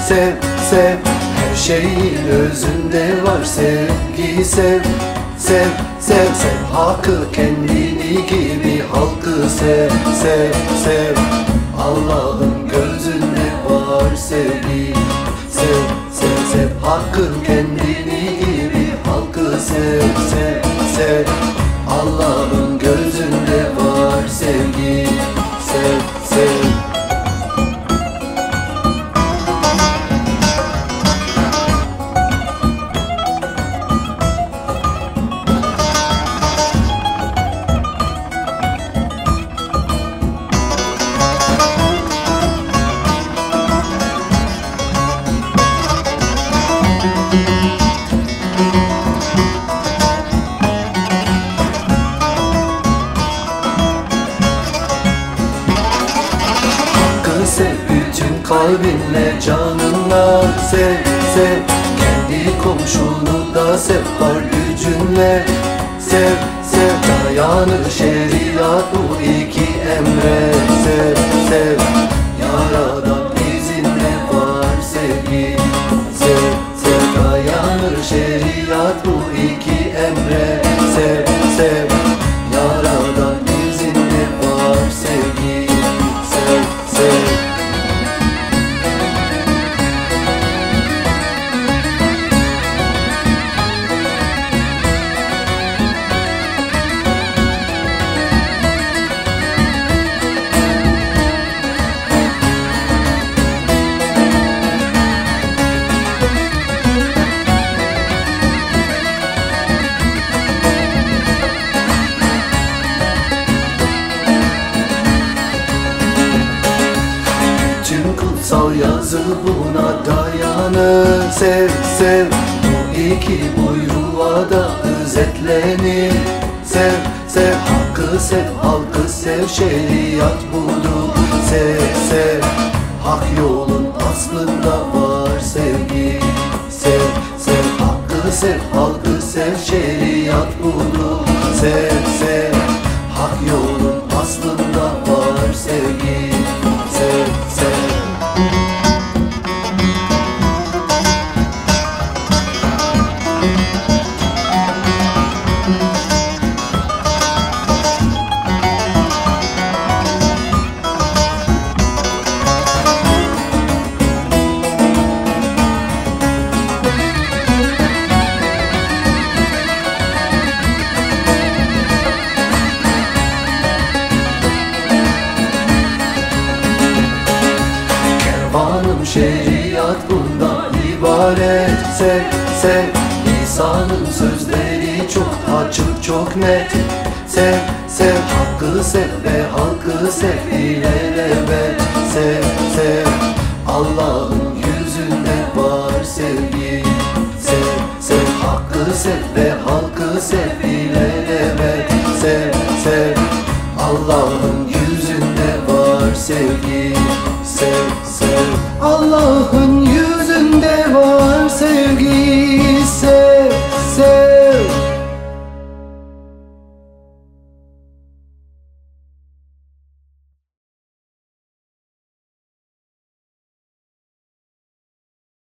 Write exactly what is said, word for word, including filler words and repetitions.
sev, sev. Her şeyin özünde var sevgi. Sev, sev, sev, sev. Hakkı kendini gibi halkı sev, sev, sev. Allah'ın gözünde var sevgi. Sev, sev, sev. Hakkı kendini gibi halkı sev, sev, sev. Allah'ın gözünde var sevgi. Sev, sev. Sev bütün kalbinle, canınla sev, sev. Kendi komşunu da sev var gücünle. Sev, sev. Dayanır şeriat bu iki emre. Sev, sev. Yaradan izinde var sevgi. Sev, sev. Dayanır şeriat bu iki emre. Sev, sev. Yaradan izinde var sevgi. Sev, sev. Kutsal yazı buna dayanır. Sev, sev. Bu iki buyruğa da özetlenir. Sev, sev. Hakkı sev, halkı sev. Şeriat budur. Sev, sev. Hak yolun aslında var sevgi. Sev, sev. Hakkı sev, halkı sev. Şeriat budur. Sev, sev. Hak yolun aslında var sevgi. Sev, sev. Şeriat bundan ibaret. Sev, sev. İsa'nın sözleri çok açık, çok net. Sev, sev. Hakkı sev ve halkı sev ilelebet. Sev, sev. Allah'ın yüzünde var sevgi. Sev, sev. Hakkı sev ve halkı sev ilelebet. Sev, sev. Allah'ın yüzünde var sevgi. Sev, sev. Allah'ın